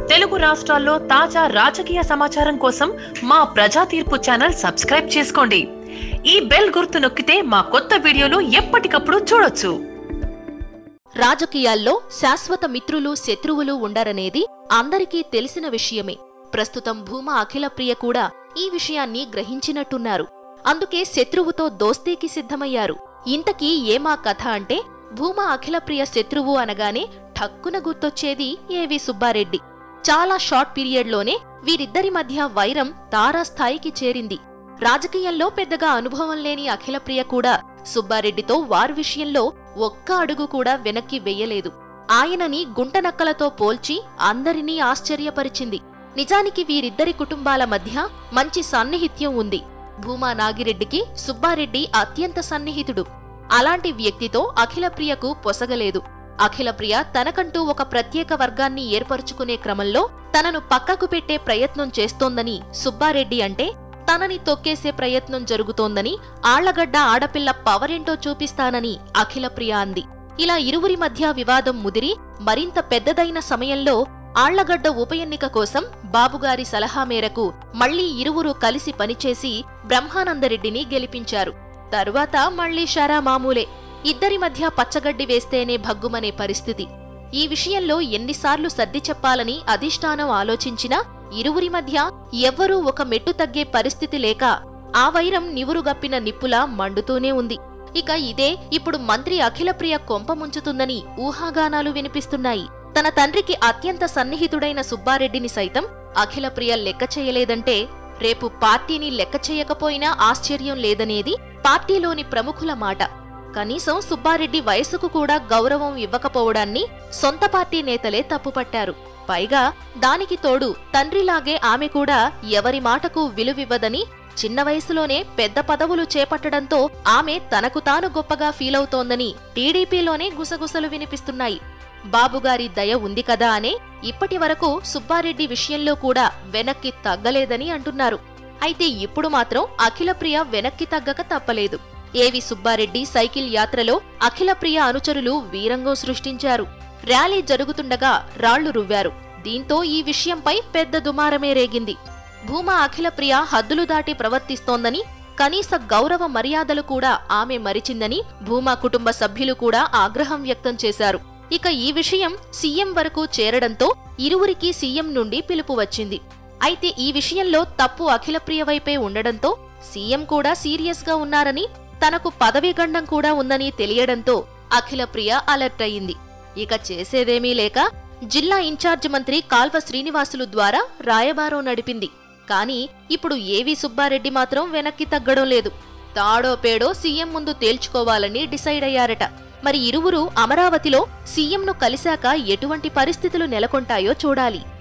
తెలుగు రాష్ట్రాల్లో తాజా రాజకీయ సమాచారం కోసం మా ప్రజా తీర్పు ఛానల్ సబ్స్క్రైబ్ చేసుకోండి. ఈ బెల్ గుర్తు నొక్కితే మా కొత్త వీడియోలు ఎప్పటికప్పుడు చూడొచ్చు. రాజకీయాల్లో శాశ్వత మిత్రులు శత్రువులు ఉండరనేది అందరికీ తెలిసిన విషయమే. ప్రస్తుతం భూమా అఖిలప్రియ కూడా ఈ విషయాన్ని గ్రహించినట్టున్నారు. అందుకే శత్రువుతో దోస్తీకి సిద్ధమయ్యారు. ఇంతకీ ఏమా కథ అంటే, భూమా అఖిలప్రియ శత్రువు అనగానే ఠక్కున గుర్తొచ్చేది ఏవి సుబ్బారెడ్డి. చాలా షార్ట్ పీరియడ్లోనే వీరిద్దరి మధ్య వైరం తారాస్థాయికి చేరింది. రాజకీయంలో పెద్దగా అనుభవం లేని అఖిలప్రియ కూడా సుబ్బారెడ్డితో వారి విషయంలో ఒక్క అడుగు కూడా వెనక్కి వెయ్యలేదు. ఆయనని గుంటనక్కలతో పోల్చి అందరినీ ఆశ్చర్యపరిచింది. నిజానికి వీరిద్దరి కుటుంబాల మధ్య మంచి సన్నిహిత్యం ఉంది. భూమా నాగిరెడ్డికి సుబ్బారెడ్డి అత్యంత సన్నిహితుడు. అలాంటి వ్యక్తితో అఖిలప్రియకు పొసగలేదు. అఖిలప్రియ తనకంటూ ఒక ప్రత్యేక వర్గాన్ని ఏర్పరుచుకునే క్రమంలో తనను పక్కకు పెట్టే ప్రయత్నం చేస్తోందని సుబ్బారెడ్డి అంటే, తనని తొక్కేసే ప్రయత్నం జరుగుతోందని, ఆళ్లగడ్డ ఆడపిల్ల పవరేంటో చూపిస్తానని అఖిలప్రియ అంది. ఇలా ఇరువురి మధ్య వివాదం ముదిరి మరింత పెద్దదైన సమయంలో ఆళ్లగడ్డ ఉప ఎన్నిక కోసం బాబుగారి సలహా మేరకు మళ్లీ ఇరువురు కలిసి పనిచేసి బ్రహ్మానందరెడ్డిని గెలిపించారు. తరువాత మళ్లీ షరా మామూలే. ఇద్దరి మధ్య పచ్చగడ్డి వేస్తేనే భగ్గుమనే పరిస్థితి. ఈ విషయంలో ఎన్నిసార్లు సర్ది చెప్పాలని అధిష్టానం ఆలోచించినా ఇరువురి మధ్య ఎవ్వరూ ఒక మెట్టు తగ్గే పరిస్థితి లేక ఆ వైరం నివురుగప్పిన నిప్పులా మండుతూనే ఉంది. ఇక ఇదే ఇప్పుడు మంత్రి అఖిలప్రియ కొంప ముంచుతుందని ఊహాగానాలు వినిపిస్తున్నాయి. తన తండ్రికి అత్యంత సన్నిహితుడైన సుబ్బారెడ్డిని సైతం అఖిలప్రియ లెక్క చేయలేదంటే, రేపు పార్టీని లెక్క చేయకపోయినా ఆశ్చర్యం లేదనేది పార్టీలోని ప్రముఖుల మాట. కనీసం సుబ్బారెడ్డి వయసుకు కూడా గౌరవం ఇవ్వకపోవడాన్ని సొంత పార్టీ నేతలే తప్పుపట్టారు. పైగా దానికి తోడు తండ్రిలాగే ఆమె కూడా ఎవరి మాటకు విలువివ్వదని, చిన్న వయసులోనే పెద్ద పదవులు చేపట్టడంతో ఆమె తనకు తాను గొప్పగా ఫీలవుతోందని టీడీపీలోనే గుసగుసలు వినిపిస్తున్నాయి. బాబుగారి దయ ఉంది కదా అనే ఇప్పటి వరకు సుబ్బారెడ్డి విషయంలో కూడా వెనక్కి తగ్గలేదని అంటున్నారు. అయితే ఇప్పుడు మాత్రం అఖిలప్రియ వెనక్కి తగ్గక తప్పలేదు. ఏవి సుబ్బారెడ్డి సైకిల్ యాత్రలో అఖిలప్రియ అనుచరులు వీరంగం సృష్టించారు. ర్యాలీ జరుగుతుండగా రాళ్లు రువ్వారు. దీంతో ఈ విషయంపై పెద్ద దుమారమే రేగింది. భూమా అఖిలప్రియ హద్దులు దాటి ప్రవర్తిస్తోందని, కనీస గౌరవ మర్యాదలు కూడా ఆమె మరిచిందని భూమా కుటుంబ సభ్యులు కూడా ఆగ్రహం వ్యక్తం చేశారు. ఇక ఈ విషయం సీఎం వరకు చేరడంతో ఇరువురికి సీఎం నుండి పిలుపు వచ్చింది. అయితే ఈ విషయంలో తప్పు అఖిలప్రియ వైపే ఉండడంతో సీఎం కూడా సీరియస్ గా ఉన్నారని, తనకు పదవీ గండం కూడా ఉందని తెలియడంతో అఖిలప్రియ అలర్ట్ అయింది. ఇక చేసేదేమీ లేక జిల్లా ఇన్ఛార్జ్ మంత్రి కాల్వ శ్రీనివాసులు ద్వారా రాయబారం నడిపింది. కానీ ఇప్పుడు ఏవి సుబ్బారెడ్డి మాత్రం వెనక్కి తగ్గడం లేదు. తాడో పేడో సీఎం ముందు తేల్చుకోవాలని డిసైడ్ అయ్యారట. మరి ఇరువురు అమరావతిలో సీఎంను కలిశాక ఎటువంటి పరిస్థితులు నెలకొంటాయో చూడాలి.